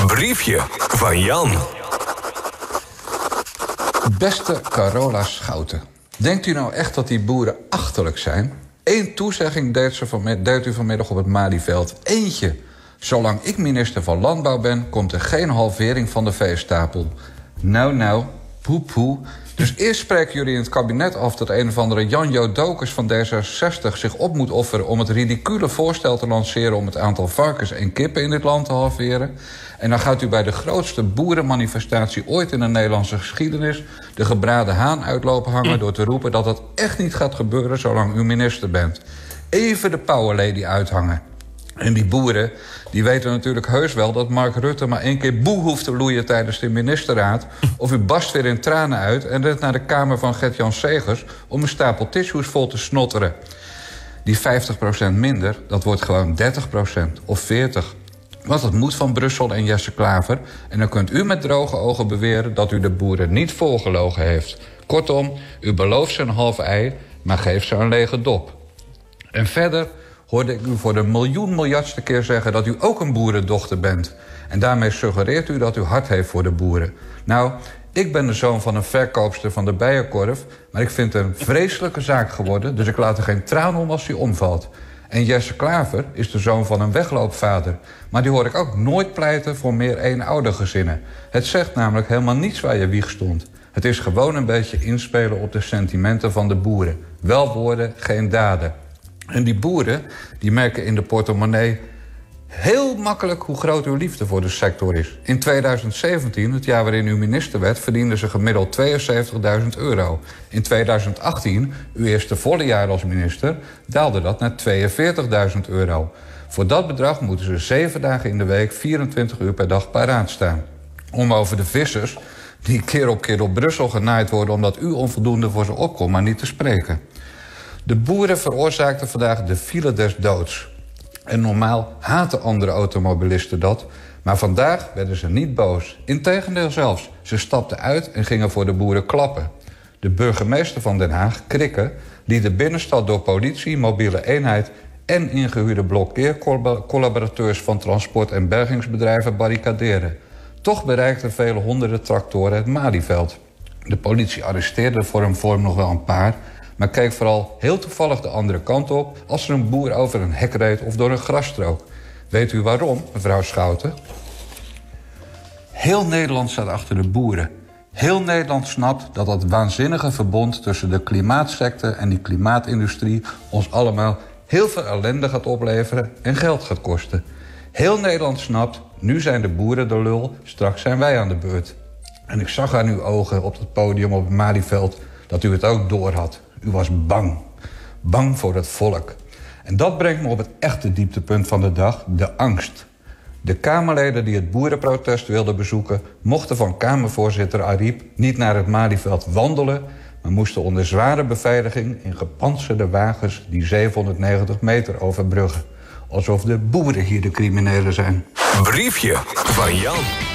Briefje van Jan. Beste Carola Schouten. Denkt u nou echt dat die boeren achterlijk zijn? 1 toezegging deed u vanmiddag op het Malieveld. Eentje. Zolang ik minister van Landbouw ben, komt er geen halvering van de veestapel. Nou, poe. Dus eerst spreken jullie in het kabinet af dat een of andere Jan-Jo Dokers van D66 zich op moet offeren om het ridicule voorstel te lanceren om het aantal varkens en kippen in dit land te halveren. En dan gaat u bij de grootste boerenmanifestatie ooit in de Nederlandse geschiedenis de gebraden haan uitlopen hangen door te roepen dat dat echt niet gaat gebeuren zolang u minister bent. Even de power lady uithangen. En die boeren, die weten natuurlijk heus wel dat Mark Rutte maar 1 keer boe hoeft te loeien tijdens de ministerraad. Of u barst weer in tranen uit en rent naar de kamer van Gert-Jan Segers om een stapel tissues vol te snotteren. Die 50% minder, dat wordt gewoon 30% of 40%. Want het moet van Brussel en Jesse Klaver. En dan kunt u met droge ogen beweren dat u de boeren niet volgelogen heeft. Kortom, u belooft ze een half ei, maar geeft ze een lege dop. En verder hoorde ik u voor de miljardste keer zeggen dat u ook een boerendochter bent. En daarmee suggereert u dat u hart heeft voor de boeren. Nou, ik ben de zoon van een verkoopster van de Bijenkorf, maar ik vind het een vreselijke zaak geworden, dus ik laat er geen traan om als die omvalt. En Jesse Klaver is de zoon van een wegloopvader. Maar die hoor ik ook nooit pleiten voor meer eenoudergezinnen. Het zegt namelijk helemaal niets waar je wieg stond. Het is gewoon een beetje inspelen op de sentimenten van de boeren. Wel woorden, geen daden. En die boeren, die merken in de portemonnee heel makkelijk hoe groot uw liefde voor de sector is. In 2017, het jaar waarin u minister werd, verdienden ze gemiddeld €72.000. In 2018, uw eerste volle jaar als minister, daalde dat naar €42.000. Voor dat bedrag moeten ze 7 dagen in de week, 24 uur per dag paraat staan. Om over de vissers, die keer op keer op Brussel genaaid worden omdat u onvoldoende voor ze opkomt, maar niet te spreken. De boeren veroorzaakten vandaag de file des doods. En normaal haten andere automobilisten dat. Maar vandaag werden ze niet boos. Integendeel zelfs. Ze stapten uit en gingen voor de boeren klappen. De burgemeester van Den Haag, Krikke, liet de binnenstad door politie, mobiele eenheid en ingehuurde blokkeercollaborateurs van transport- en bergingsbedrijven barricaderen. Toch bereikten vele honderden tractoren het Malieveld. De politie arresteerde voor een vorm nog wel een paar, maar keek vooral heel toevallig de andere kant op als er een boer over een hek reed of door een grasstrook. Weet u waarom, mevrouw Schouten? Heel Nederland staat achter de boeren. Heel Nederland snapt dat dat waanzinnige verbond tussen de klimaatsecte en die klimaatindustrie ons allemaal heel veel ellende gaat opleveren en geld gaat kosten. Heel Nederland snapt, nu zijn de boeren de lul, straks zijn wij aan de beurt. En ik zag aan uw ogen op het podium op het Malieveld dat u het ook doorhad. U was bang. Bang voor het volk. En dat brengt me op het echte dieptepunt van de dag, de angst. De Kamerleden die het boerenprotest wilden bezoeken mochten van Kamervoorzitter Ariep niet naar het Malieveld wandelen, maar moesten onder zware beveiliging in gepantserde wagens die 790 meter overbruggen. Alsof de boeren hier de criminelen zijn. Briefje van Jan.